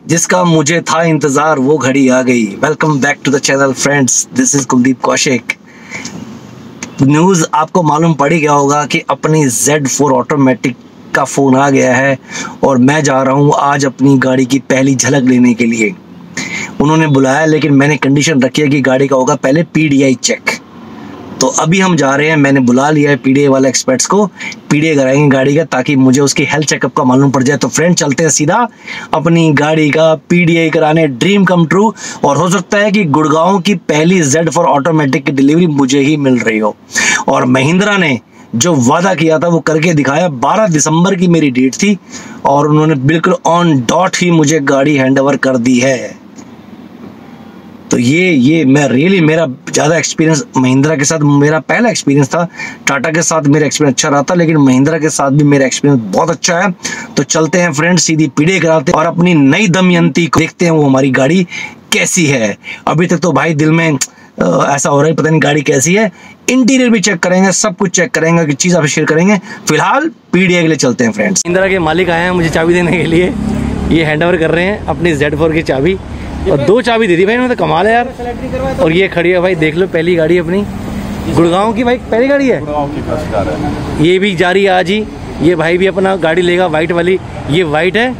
जिसका मुझे था इंतजार वो घड़ी आ गई। Welcome back to the channel friends, this is Kuldeep Kaushik. News आपको मालूम पड़ ही गया होगा कि अपनी Z4 ऑटोमेटिक का फ़ोन आ गया है और मैं जा रहा हूँ आज अपनी गाड़ी की पहली झलक लेने के लिए। उन्होंने बुलाया लेकिन मैंने कंडीशन रखी है कि गाड़ी का होगा पहले PDI चेक। तो अभी हम जा रहे हैं, मैंने बुला लिया है PDI वाले एक्सपर्ट्स को, PDI कराएंगे गाड़ी का ताकि मुझे उसकी हेल्थ चेकअप का मालूम पड़ जाए। तो फ्रेंड चलते हैं सीधा अपनी गाड़ी का PDI कराने, ड्रीम कम ट्रू। और हो सकता है कि गुड़गांव की पहली Z4 ऑटोमेटिक की डिलीवरी मुझे ही मिल रही हो। और महिंद्रा ने जो वादा किया था वो करके दिखाया। 12 दिसंबर की मेरी डेट थी और उन्होंने बिल्कुल ऑन डॉट ही मुझे गाड़ी हैंडओवर कर दी है। तो ये मैं रियली, मेरा ज़्यादा एक्सपीरियंस महिंद्रा के साथ, मेरा पहला एक्सपीरियंस था। टाटा के साथ मेरा एक्सपीरियंस अच्छा रहा था लेकिन महिंद्रा के साथ भी मेरा एक्सपीरियंस बहुत अच्छा है। तो चलते हैं फ्रेंड्स, सीधी PDI कराते हैं और अपनी नई दमयंती को देखते हैं वो हमारी गाड़ी कैसी है। अभी तक तो भाई दिल में ऐसा हो रहा है पता नहीं गाड़ी कैसी है। इंटीरियर भी चेक करेंगे, सब कुछ चेक करेंगे, कि चीज़ आप शेयर करेंगे। फिलहाल PDI के लिए चलते हैं फ्रेंड्स। महिंद्रा के मालिक आए हैं मुझे चाबी देने के लिए, ये हैंडओवर कर रहे हैं अपनी Z4 की चाबी। और 2 चाबी दे दी भाई इन्होंने, तो कमाल है यार। और ये खड़ी है भाई, देख लो पहली गाड़ी अपनी गुड़गांव की, भाई पहली गाड़ी है। ये भी जा रही है आज ही, ये भाई भी अपना गाड़ी लेगा वाइट वाली, ये वाइट है।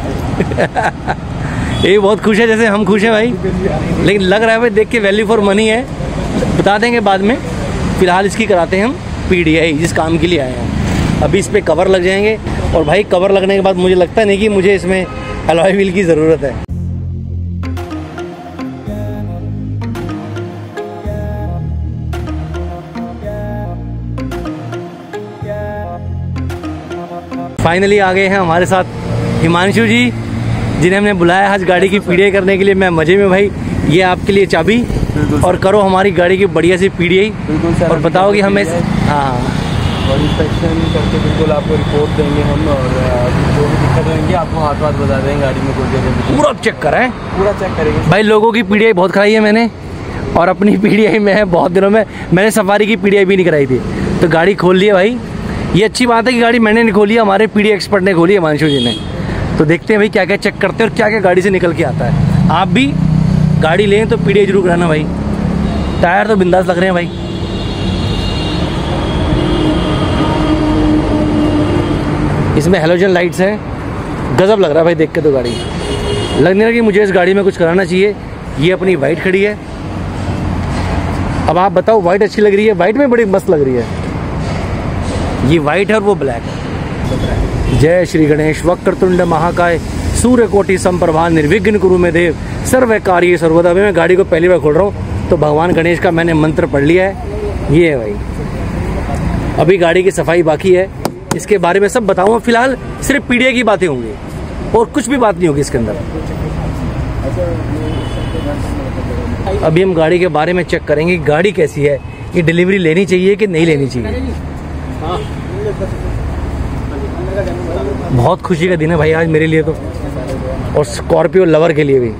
ये बहुत खुश है जैसे हम खुश हैं भाई, लेकिन लग रहा है भाई देख के वैल्यू फॉर मनी है। बता देंगे बाद में, फिलहाल इसकी कराते हैं हम PDI जिस काम के लिए आए हैं। अभी इस पर कवर लग जाएंगे और भाई कवर लगने के बाद मुझे लगता नहीं कि मुझे इसमें अलॉय व्हील की ज़रूरत है। फाइनली आ गए हैं हमारे साथ हिमांशु जी, जिन्हें हमने बुलाया आज गाड़ी की PDI करने के लिए। मैं मजे में भाई, ये आपके लिए चाबी और करो हमारी गाड़ी की बढ़िया सी PDI। और बताओ कि हमें हाँ और इंस्पेक्शन करके बिल्कुल आपको रिपोर्ट देंगे हम, और जो भी दिक्कत होंगी आपको हाथ बता देंगे। गाड़ी में कोई जगह पूरा चेक कराएं, पूरा चेक करेंगे भाई। लोगों की PDI बहुत कराई है मैंने और अपनी PDI में है बहुत दिनों में। मैंने सफारी की PDI भी नहीं कराई थी, तो गाड़ी खोल ली है भाई। ये अच्छी बात है कि गाड़ी मैंने नहीं खोली, हमारे PDI एक्सपर्ट ने खोली है, हिमांशु जी ने। तो देखते हैं भाई क्या क्या चेक करते हैं और क्या क्या गाड़ी से निकल के आता है। आप भी गाड़ी लें तो PDI जरूर कराना भाई। टायर तो बिंदास लग रहे हैं भाई। इसमें हेलोजन लाइट्स हैं, गजब लग रहा है भाई देख के। तो गाड़ी लगने लगी मुझे इस गाड़ी में कुछ कराना चाहिए। ये अपनी वाइट खड़ी है, अब आप बताओ वाइट अच्छी लग रही है? वाइट में बड़ी मस्त लग रही है। ये वाइट है और वो ब्लैक है। जय श्री गणेश वक्रतुंड महाकाय सूर्यकोटि समप्रभा निर्विघ्न कुरु मे देव सर्व कार्य सर्वदा। मैं गाड़ी को पहली बार खोल रहा हूँ तो भगवान गणेश का मैंने मंत्र पढ़ लिया है। ये है भाई, अभी गाड़ी की सफाई बाकी है, इसके बारे में सब बताऊंगा। फिलहाल सिर्फ PDI की बातें होंगी और कुछ भी बात नहीं होगी इसके अंदर। अभी हम गाड़ी के बारे में चेक करेंगे गाड़ी कैसी है, ये डिलीवरी लेनी चाहिए कि नहीं लेनी चाहिए। बहुत खुशी का दिन है भाई आज मेरे लिए तो, और स्कॉर्पियो लवर के लिए भी।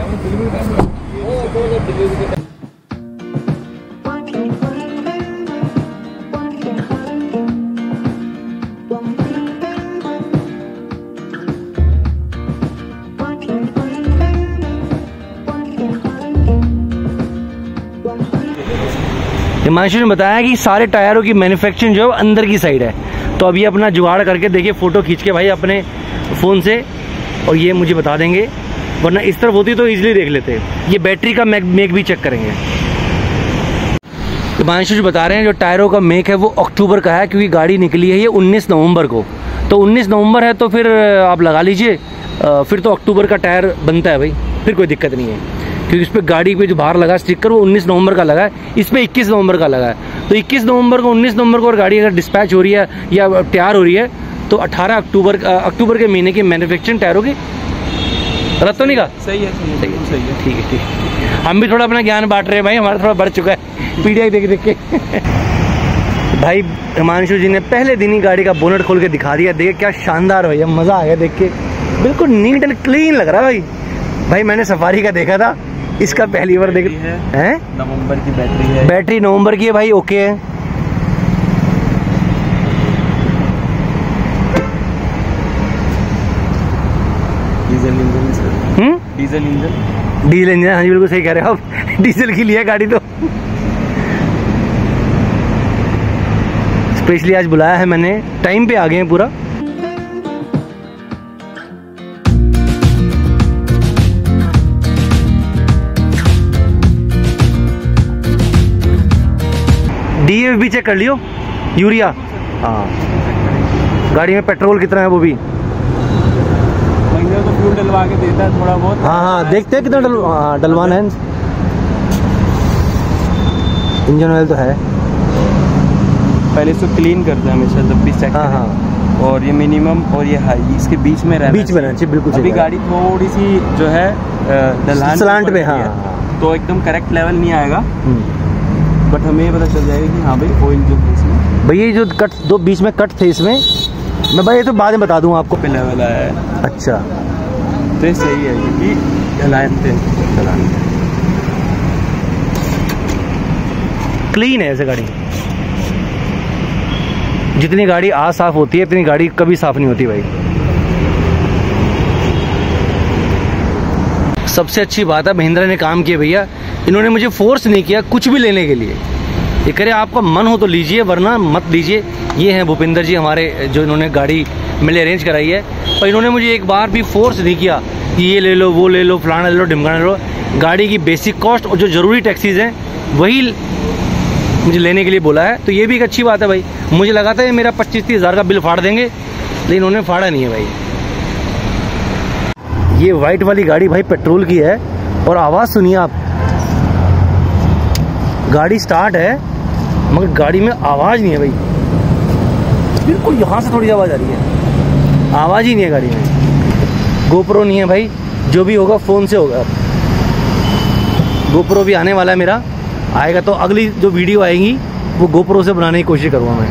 हिमांशु ने बताया कि सारे टायरों की मैन्युफैक्चरिंग जो है अंदर की साइड है। तो अभी अपना जुगाड़ करके देखिए, फोटो खींच के भाई अपने फ़ोन से, और ये मुझे बता देंगे, वरना इस तरफ होती तो इजीली देख लेते। ये बैटरी का मेक भी चेक करेंगे। हिमांशु जी बता रहे हैं जो टायरों का मेक है वो अक्टूबर का है, क्योंकि गाड़ी निकली है ये 19 नवंबर को। तो 19 नवंबर है तो फिर आप लगा लीजिए, फिर तो अक्टूबर का टायर बनता है भाई, फिर कोई दिक्कत नहीं है। क्योंकि इस पर गाड़ी पे जो बाहर लगा स्टिकर वो 19 नवंबर का लगा है, इस पर 21 नवंबर का लगा है। तो 21 नवंबर को 19 नवंबर को और गाड़ी अगर डिस्पैच हो रही है या तैयार हो रही है तो 18 अक्टूबर के महीने की मैन्युफैक्चरिंग टायरों की। गलत तो नहीं कहा? सही है, सही है। ठीक है, ठीक है। हम भी थोड़ा अपना ज्ञान बांट रहे हैं भाई, हमारा थोड़ा बढ़ चुका है PDI देख देख के। भाई हिमांशु जी ने पहले दिन ही गाड़ी का बोनट खोल के दिखा दिया। देखिए क्या शानदार भैया, मज़ा आ गया देख के, बिल्कुल नीट एंड क्लीन लग रहा है भाई। मैंने सफारी का देखा था, इसका पहली बार देख है। नवंबर की बैटरी है, बैटरी नवंबर की है भाई, ओके है। डीजल इंजन है sir. Diesel engine. Diesel engine, हाँ जी बिल्कुल सही कह रहे हो आप। डीजल की लिया गाड़ी तो। स्पेशली आज बुलाया है मैंने, टाइम पे आ गए हैं पूरा। DAP चेक कर लियो, यूरिया। हाँ, गाड़ी में पेट्रोल कितना है वो भी। महीने तो फ्यूल डलवा के देता है थोड़ा बहुत। हाँ, देखते हैं कितना डलवाना है। इंजन ऑयल तो है। पहले इसको क्लीन करते हैं हमेशा जब भी चेक करें। हाँ। और ये मिनिमम और ये हाई इसके बीच में रहना चाहिए, बिल्कुल। अभी गाड़ी थोड़ी सी जो है स्लांट पे, हाँ, तो एकदम करेक्ट लेवल नहीं आएगा, बट हमें ये पता चल जाएगा कि हाँ भाई ऑयल जो है इसमें, भैया ये जो कट दो बीच में कट थे इसमें, मैं भाई ये तो बाद में बता दूंगा आपको। पे लेवल आया है। अच्छा, तो ये सही है क्योंकि क्लीन है ऐसे गाड़ी। जितनी गाड़ी आज साफ होती है इतनी गाड़ी कभी साफ नहीं होती भाई। सबसे अच्छी बात है महिंद्रा ने काम किया भैया, इन्होंने मुझे फोर्स नहीं किया कुछ भी लेने के लिए। ये करे आपका मन हो तो लीजिए वरना मत लीजिए। ये हैं भूपिंदर जी हमारे, जो इन्होंने गाड़ी मेरे अरेंज कराई है, पर इन्होंने मुझे एक बार भी फोर्स नहीं किया कि ये ले लो, वो ले लो, फलाना ले लो, ढिमकाना ले लो। गाड़ी की बेसिक कॉस्ट और जो ज़रूरी टैक्सीज़ हैं वही मुझे लेने के लिए बोला है, तो ये भी एक अच्छी बात है भाई। मुझे लगा था ये मेरा 25-30 हज़ार का बिल फाड़ देंगे, लेकिन उन्होंने फाड़ा नहीं है भाई। ये वाइट वाली गाड़ी भाई पेट्रोल की है, और आवाज़ सुनिए आप, गाड़ी स्टार्ट है मगर गाड़ी में आवाज़ नहीं है भाई। बिल्कुल यहाँ से थोड़ी आवाज़ आ रही है, आवाज़ ही नहीं है गाड़ी में। गोप्रो नहीं है भाई, जो भी होगा फ़ोन से होगा। गोप्रो भी आने वाला है मेरा, आएगा तो अगली जो वीडियो आएगी वो गोप्रो से बनाने की कोशिश करूँगा मैं।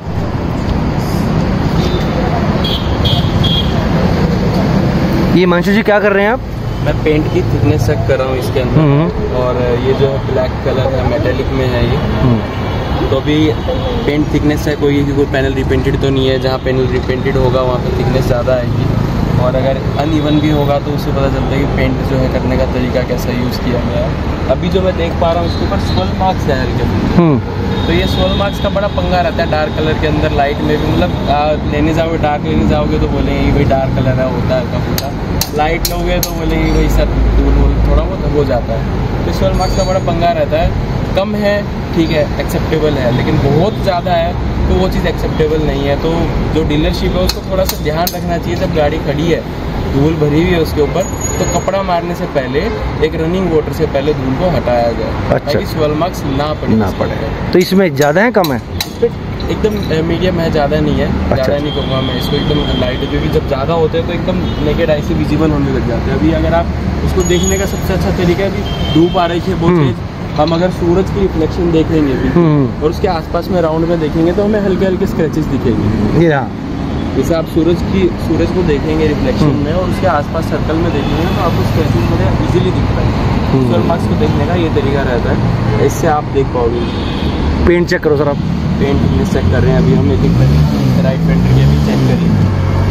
ये मंशु जी क्या कर रहे हैं आप? मैं पेंट की थिकनेस चेक कर रहा हूँ इसके अंदर, और ये जो है ब्लैक कलर है, मेटेलिक में है ये। तो अभी पेंट थिकनेस है, कोई पैनल रिपेंटेड तो नहीं है। जहाँ पैनल रिपेंटेड होगा वहाँ पे थिकनेस ज़्यादा आएगी, और अगर अनइवन भी होगा तो उससे पता चलता है कि पेंट जो है करने का तरीका कैसा यूज़ किया गया है। अभी जो मैं देख पा रहा हूँ इसके ऊपर स्वल मार्क्स है हल्के, तो ये स्वल मार्क्स का बड़ा पंगा रहता है डार्क कलर के अंदर। लाइट में भी मतलब लेने जाओगे, डार्क लेने जाओगे तो बोलेंगे भाई डार्क कलर है, होता है हल्का। लाइट लोगे तो बोलेंगे भाई सर धूल थोड़ा बहुत हो जाता है। तो स्वल मार्क्स का बड़ा पंगा रहता है। कम है ठीक है, एक्सेप्टेबल है, लेकिन बहुत ज़्यादा है तो वो चीज़ एक्सेप्टेबल नहीं है। तो जो डीलरशिप है उसको थोड़ा सा ध्यान रखना चाहिए। जब गाड़ी खड़ी है, धूल भरी हुई है उसके ऊपर, तो कपड़ा मारने से पहले एक रनिंग वाटर से पहले धूल को हटाया जाए, ताकि स्वल मार्क्स ना पड़े। तो इसमें ज़्यादा है कम है? एकदम मीडियम है, ज़्यादा नहीं है। ज़्यादा नहीं कहूँगा मैं इसको, एकदम लाइट है, क्योंकि जब ज़्यादा होते हैं तो एकदम नेकेड आई से विजिबल होने लग जाते हैं। अभी अगर आप उसको देखने का सबसे अच्छा तरीका है, अभी धूप आ रही है बहुत तेज, हम अगर सूरज की रिफ्लेक्शन देखेंगे और उसके आसपास में राउंड में देखेंगे तो हमें हल्के हल्के स्क्रैचेस दिखेंगे। जैसे आप सूरज को देखेंगे रिफ्लेक्शन में और उसके आसपास सर्कल में देखेंगे तो आपको स्क्रैचेस बड़े इजीली दिखता है। स्वल मार्क्स को देखने का ये तरीका रहता है, इससे आप देख पाओगे। पेंट चेक करो सर आप। पेंट चेक कर रहे हैं अभी हम एक राइट फेंडर की अभी चेक करेंगे।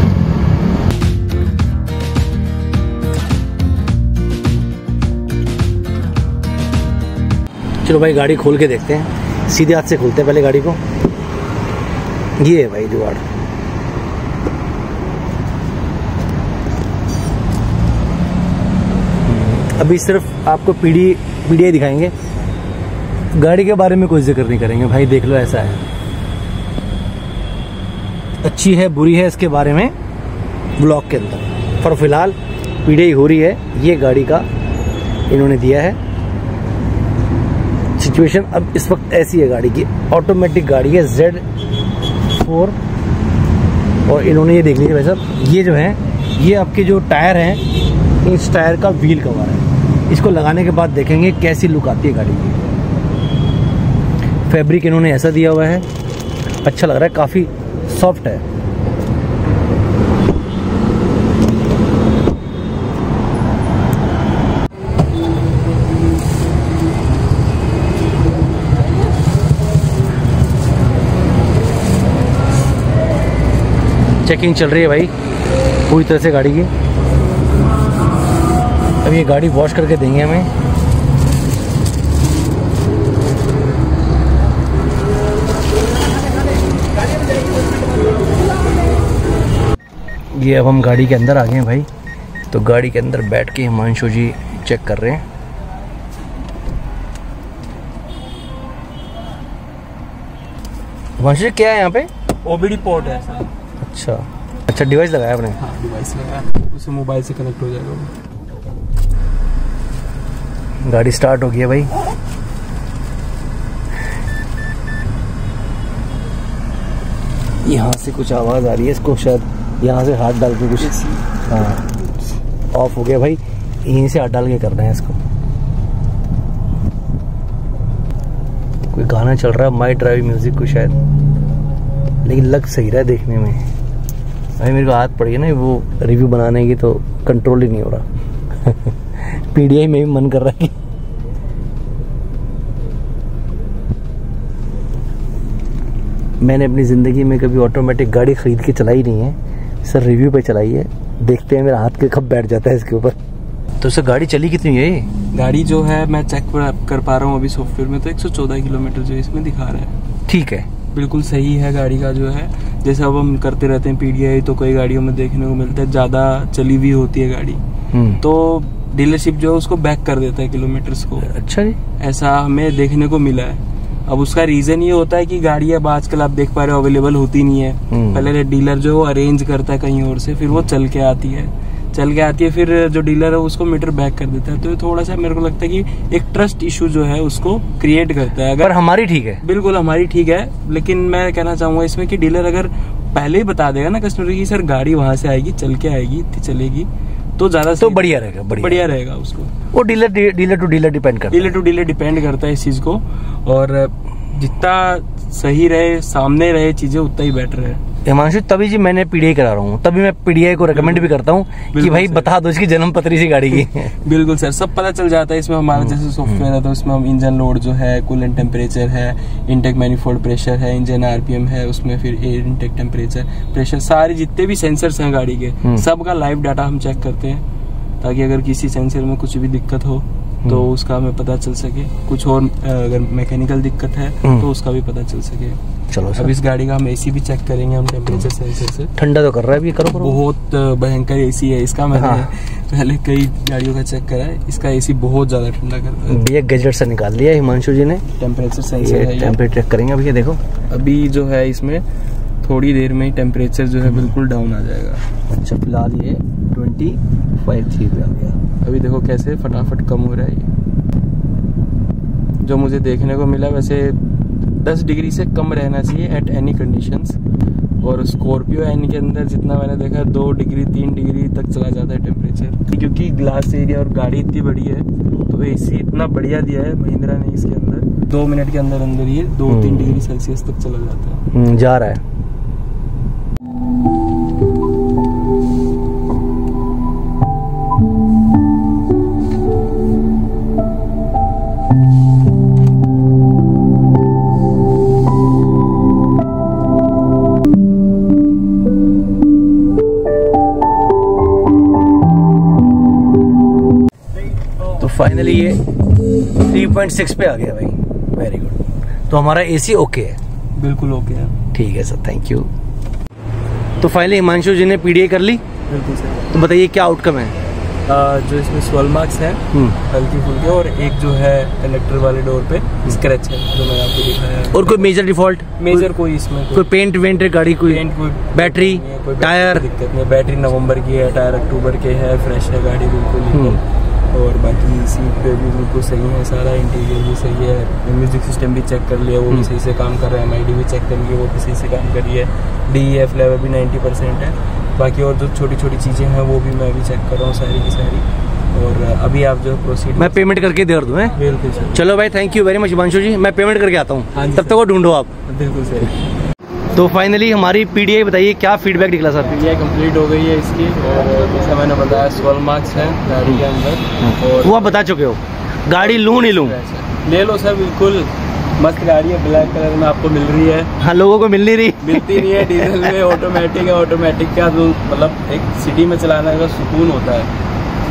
चलो भाई गाड़ी खोल के देखते हैं, सीधे हाथ से खोलते हैं पहले गाड़ी को। ये है भाई जुगाड़। अभी सिर्फ आपको पीडीआई दिखाएंगे, गाड़ी के बारे में कोई जिक्र नहीं करेंगे भाई। देख लो ऐसा है, अच्छी है बुरी है इसके बारे में ब्लॉग के अंदर। पर फिलहाल पीडीआई हो रही है, ये गाड़ी का इन्होंने दिया है। सिचुएशन अब इस वक्त ऐसी है गाड़ी की, ऑटोमेटिक गाड़ी है Z4, और इन्होंने ये देख लीजिए भाई साहब, ये जो है ये आपके जो टायर हैं, इस टायर का व्हील कवर है। इसको लगाने के बाद देखेंगे कैसी लुक आती है गाड़ी की। फैब्रिक इन्होंने ऐसा दिया हुआ है, अच्छा लग रहा है, काफ़ी सॉफ्ट है। चेकिंग चल रही है भाई पूरी तरह से गाड़ी की। अब ये गाड़ी वॉश करके देंगे हमें। ये अब हम गाड़ी के अंदर आ गए हैं भाई। तो गाड़ी के अंदर बैठ के हिमांशु जी चेक कर रहे हैं। हिमांशु जी क्या है यहाँ पे? ओबीडी पोर्ट है सर। अच्छा डिवाइस लगाया आपने? हाँ डिवाइस लगाया, उसे मोबाइल से कनेक्ट हो जाएगा। गाड़ी स्टार्ट हो गई है भाई। यहाँ से कुछ आवाज़ आ रही है, इसको शायद यहाँ से हाथ डाल के कुछ, हाँ ऑफ हो गया भाई। यहीं से हाथ डाल के कर रहे हैं इसको। कोई गाना चल रहा है, माई ड्राइव म्यूजिक को शायद, लेकिन लग सही रहा है देखने में भाई। मेरे को आदत पड़ी है ना वो रिव्यू बनाने की, तो कंट्रोल ही नहीं हो रहा। पीडीआई में भी मन कर रहा है कि मैंने अपनी ज़िंदगी में कभी ऑटोमेटिक गाड़ी खरीद के चलाई नहीं है सर, रिव्यू पे चलाई है। देखते हैं मेरा हाथ के कब बैठ जाता है इसके ऊपर। तो सर गाड़ी चली कितनी है? गाड़ी जो है मैं चेक कर पा रहा हूँ अभी सॉफ्टवेयर में, तो 114 किलोमीटर जो इसमें दिखा रहा है। ठीक है, बिल्कुल सही है गाड़ी का जो है। जैसे अब हम करते रहते हैं पीडीआई, तो कई गाड़ियों में देखने को मिलता है ज़्यादा चली हुई होती है गाड़ी, तो डीलरशिप जो है उसको बैक कर देता है किलोमीटर्स को। अच्छा जी, ऐसा हमें देखने को मिला है। अब उसका रीजन ये होता है कि गाड़ी अब आजकल आप देख पा रहे हो अवेलेबल होती नहीं है। पहले डीलर जो अरेंज करता है कहीं और से, फिर वो चल के आती है, फिर जो डीलर है उसको मीटर बैक कर देता है। तो ये थोड़ा सा मेरे को लगता है कि एक ट्रस्ट इशू जो है उसको क्रिएट करता है। पर हमारी ठीक है, बिल्कुल हमारी ठीक है, लेकिन मैं कहना चाहूंगा इसमें कि डीलर अगर पहले ही बता देगा ना कस्टमर की सर गाड़ी वहां से आएगी, चल के आएगी, इतनी चलेगी, तो ज्यादा तो बढ़िया रहेगा, बढ़िया रहेगा उसको। वो डीलर टू डीलर डिपेंड करता है, डीलर टू डीलर डिपेंड करता है इस चीज को। और जितना सही रहे, सामने रहे चीजें, उतना ही बेटर है। हिमांशु तभी जी मैंने पीडीआई करा रहा हूँ, तभी मैं पीडीआई को रेकमेंड भी करता हूँ कि भाई बता दो इसकी जन्म पत्री सी गाड़ी की। बिल्कुल सर, सब पता चल जाता है इसमें। हमारा जैसे सॉफ्टवेयर है तो इसमें हम इंजन लोड जो है, कूलेंट टेम्परेचर है, इनटेक मैनिफोल्ड प्रेशर है, इंजन आरपीएम है, उसमें फिर एयर इनटेक टेम्परेचर, प्रेशर, सारे जितने भी सेंसर्स हैं गाड़ी के सबका लाइव डाटा हम चेक करते हैं, ताकि अगर किसी सेंसर में कुछ भी दिक्कत हो तो उसका हमें पता चल सके। कुछ और अगर मैकेनिकल दिक्कत है तो उसका भी पता चल सके। चलो अब इस गाड़ी का हम एसी भी चेक करेंगे हम टेम्परेचर सेंसर से। ठंडा तो कर रहा है अभी, करो। बहुत भयंकर एसी है इसका। मैंने पहले कई गाड़ियों का चेक करा है, इसका एसी बहुत ज्यादा ठंडा करता है। भैया गैजेट से निकाल लिया हिमांशु जी ने, टेम्परेचर सेंसर है, टेम्परेचर चेक करेंगे भैया। देखो अभी जो है इसमें थोड़ी देर में ही टेम्परेचर जो है बिल्कुल डाउन आ जाएगा। अच्छा, फिलहाल ये 25.3 पे आ गया। अभी देखो कैसे फटाफट कम हो रहा है ये। जो मुझे देखने को मिला वैसे 10 डिग्री से कम रहना चाहिए एट एनी कंडीशंस। और स्कॉर्पियो एन के अंदर जितना मैंने देखा 2 डिग्री 3 डिग्री तक चला जाता है टेम्परेचर, क्योंकि ग्लास एरिया और गाड़ी इतनी बड़ी है तो एसी इतना बढ़िया दिया है महिंद्रा ने इसके अंदर। 2 मिनट के अंदर अंदर ये 2-3 डिग्री सेल्सियस तक चला जाता है। जा रहा है। फाइनली ये 3.6 पे आ गया भाई, वेरी गुड। तो हमारा एसी ओके है, बिल्कुल ओके है। ठीक है सर, थैंक यू। तो फाइनली हिमांशु जी ने पीडीआई कर ली। बिल्कुल सर। तो बताइए क्या आउटकम है? जो इसमें 12 मार्क्स है हल्की फुल्की, और एक जो है इलेक्ट्रिक वाले डोर पे स्क्रैच है जो मैंने आपको दिखाया है। और कोई मेजर डिफॉल्ट? मेजर कोई इसमें कोई पेंट वेंट गाड़ी, कोई बैटरी, टायर? दिक्कत नहीं, बैटरी नवंबर की है, टायर अक्टूबर के है, फ्रेश है गाड़ी बिल्कुल। और बाकी सीट पे भी बिल्कुल सही है, सारा इंटीरियर भी सही है। म्यूजिक सिस्टम भी चेक कर लिया, वो भी सही से काम कर रहा है। MID भी चेक कर लिया, वो भी सही से काम कर रही है। DEF लेवल भी 90% है। बाकी और जो छोटी छोटी चीज़ें हैं वो भी मैं भी चेक कर रहा हूँ सारी की सारी। और अभी आप जो प्रोसीड, मैं पेमेंट करके दे दूँ? बिल्कुल सर। चलो भाई, thank you very much Himanshu ji, मैं पेमेंट करके आता हूँ, तब तक वो ढूंढो आप। बिल्कुल सर। तो फाइनली हमारी पीडीआई बताइए क्या फीडबैक निकला सर? पीडीआई कंप्लीट हो गई है इसकी, और जैसा मैंने बताया 12 मार्क्स हैं गाड़ी के अंदर। और वो आप बता चुके हो, गाड़ी लूँ नहीं लूँ? ले लो सर, बिल्कुल मस्त गाड़ी है, ब्लैक कलर में आपको मिल रही है। हाँ, लोगों को मिल नहीं रही, मिलती नहीं है। डीजल में ऑटोमेटिक है, ऑटोमेटिक का जो मतलब एक सिटी में चलाने का सुकून होता है,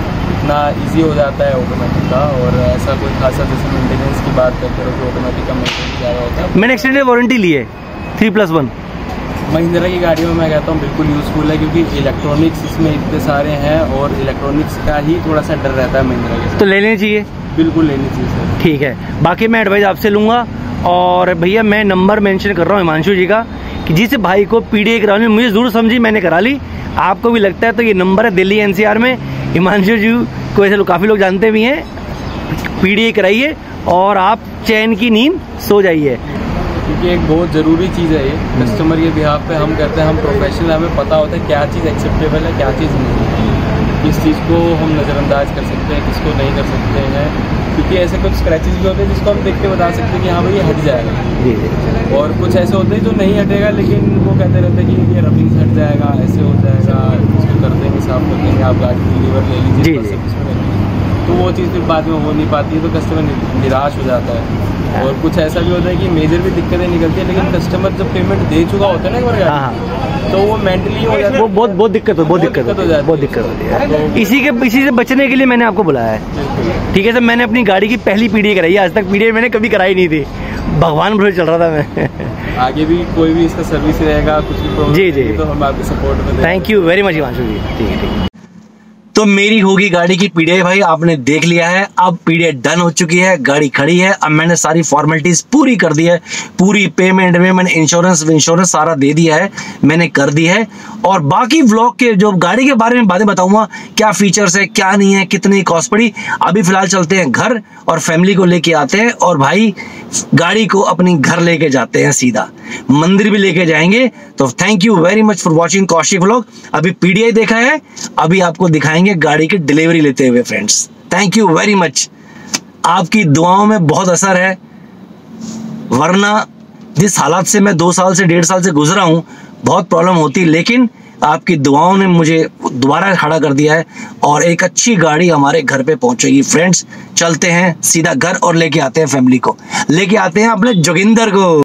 अपना इजी हो जाता है ऑटोमेटिक का, और ऐसा कोई खासा जैसे मेंटेनेंस की बात करते हो तो ऑटोमेटिक का मेंटेनेंस ज़्यादा होता है। मैंने एक्सटेंडेड वारंटी ली है 3+1। महिंद्रा की गाड़ियों में मैं कहता हूँ बिल्कुल यूज़फुल है, क्योंकि इलेक्ट्रॉनिक्स इसमें इतने सारे हैं और इलेक्ट्रॉनिक्स का ही थोड़ा सा डर रहता है महिंद्रा के साथ। तो ले लेनी चाहिए? बिल्कुल लेनी चाहिए सर। ठीक है, बाकी मैं एडवाइस आपसे लूँगा। और भैया मैं नंबर मेंशन कर रहा हूँ हिमांशु जी का, कि जिस भाई को पीडीए करानी, मुझे ज़रूर समझी, मैंने करा ली, आपको भी लगता है तो ये नंबर है दिल्ली एनसीआर में। हिमांशु जी को ऐसे काफ़ी लोग जानते भी हैं। पीडीए कराइए और आप चैन की नींद सो जाइए, क्योंकि एक बहुत ज़रूरी चीज़ है ये कस्टमर के बिहाफ पे हम करते हैं। हम प्रोफेशनल, हमें पता होता है क्या चीज़ एक्सेप्टेबल है, क्या चीज़ नहीं है, किस चीज़ को हम नज़रअंदाज कर सकते हैं, किसको नहीं कर सकते हैं। क्योंकि ऐसे कुछ स्क्रैचेस भी होते हैं जिसको हम देख के बता सकते हैं कि हाँ भाई ये हट जाएगा, और कुछ ऐसे होते हैं जो नहीं हटेगा, लेकिन वो कहते रहते हैं कि ये रबिंग हट जाएगा, ऐसे हो जाएगा, इसको कर देंगे, साफ कर देंगे, आप गाड़ी की लीवर ले लीजिए, तो वो चीज़ फिर बाद में हो नहीं पाती है, तो कस्टमर निराश हो जाता है। और कुछ ऐसा भी होता है कि मेजर भी दिक्कतें निकलती है, लेकिन कस्टमर जब पेमेंट दे चुका होता है ना एक बार गाड़ी, तो वो मेंटली हो जाता है, वो बहुत दिक्कत हो जाती है। इसी से बचने के लिए मैंने आपको बुलाया है। ठीक है सर, मैंने अपनी गाड़ी की पहली पीडीए कराई है, आज तक पीडीए मैंने कभी कराई नहीं थी, भगवान भरोसे चल रहा था मैं। आगे भी कोई भी इसका सर्विस रहेगा, कुछ भी प्रॉब्लम जी तो हम आपके सपोर्ट में। Thank you very much Himanshu ji. ठीक है। तो मेरी होगी गाड़ी की पीडीए भाई, आपने देख लिया है, अब पीडीए डन हो चुकी है, गाड़ी खड़ी है। अब मैंने सारी फॉर्मेलिटीज पूरी कर दी है, पूरी पेमेंट में मैंने इंश्योरेंस सारा दे दिया है, मैंने कर दी है। और बाकी व्लॉग के जो गाड़ी के बारे में बातें बताऊंगा, क्या फीचर्स है, क्या नहीं है, कितनी कॉस्ट पड़ी। अभी फिलहाल चलते हैं घर और फैमिली को लेके आते हैं, और भाई गाड़ी को अपनी घर लेके जाते हैं, सीधा मंदिर भी लेके जाएंगे। तो thank you very much for watching Kaushik vlog. अभी पीडीआई देखा है, अभी आपको दिखाएंगे गाड़ी की डिलीवरी लेते हुए friends. Thank you very much, आपकी दुआओं में बहुत असर है, वरना जिस हालात से मैं 2 साल से 1.5 साल से गुजरा हूं, बहुत प्रॉब्लम होती, लेकिन आपकी दुआओं ने मुझे दोबारा खड़ा कर दिया है, और एक अच्छी गाड़ी हमारे घर पे पहुंचेगी फ्रेंड्स। चलते हैं सीधा घर और लेके आते हैं फैमिली को, लेके आते हैं अपने जोगिंदर को।